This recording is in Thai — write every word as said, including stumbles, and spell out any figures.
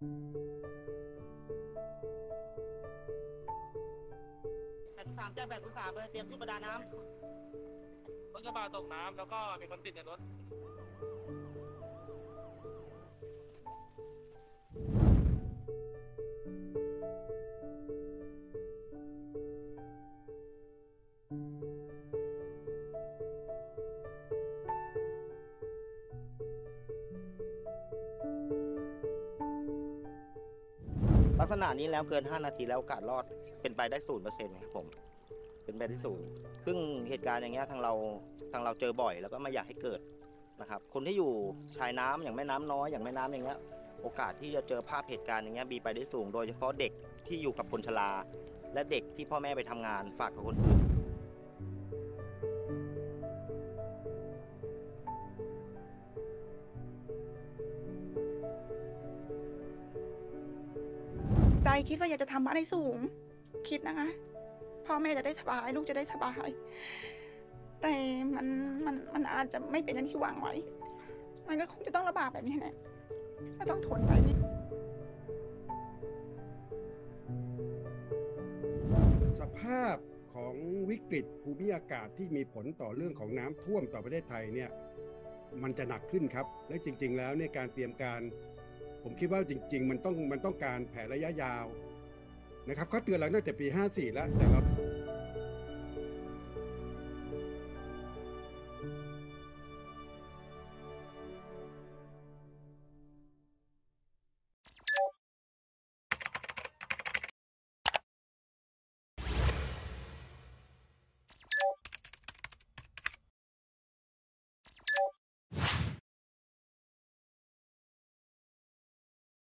แปดสามแจ้งแปดสามเลยเตรียมชุดประดาน้ำรถกระบะตกน้ำแล้วก็มีคนติดในรถลักษณะนี้แล้วเกินห้านาทีแล้วโอกาสรอดเป็นไปได้ศูนย์เปอร์เซ็นต์ครับผมเป็นไปได้ศูนย์ซึ่งเหตุการณ์อย่างเงี้ยทางเราทางเราเจอบ่อยแล้วก็ไม่อยากให้เกิดนะครับคนที่อยู่ชายน้ำอย่างแม่น้ำน้อยอย่างแม่น้ำอย่างเงี้ยโอกาสที่จะเจอภาพเหตุการณ์อย่างเงี้ยมีไปได้สูงโดยเฉพาะเด็กที่อยู่กับคนชราและเด็กที่พ่อแม่ไปทำงานฝากกับคนอื่นใจคิดว่าอยากจะทำบ้านให้สูงคิดนะคะพ่อแม่จะได้สบายลูกจะได้สบายแต่มันมันมันอาจจะไม่เป็นอย่างที่หวังไว้มันก็คงจะต้องลำบากแบบนี้แหละก็ต้องทนไปสภาพของวิกฤตภูมิอากาศที่มีผลต่อเรื่องของน้ำท่วมต่อประเทศไทยเนี่ยมันจะหนักขึ้นครับและจริงๆแล้วเนี่ยการเตรียมการผมคิดว่าจริงๆมันต้องมันต้องการแผนระยะยาวนะครับเขาเตือนเราตั้งแต่ปีห้าสี่แล้วแต่เรา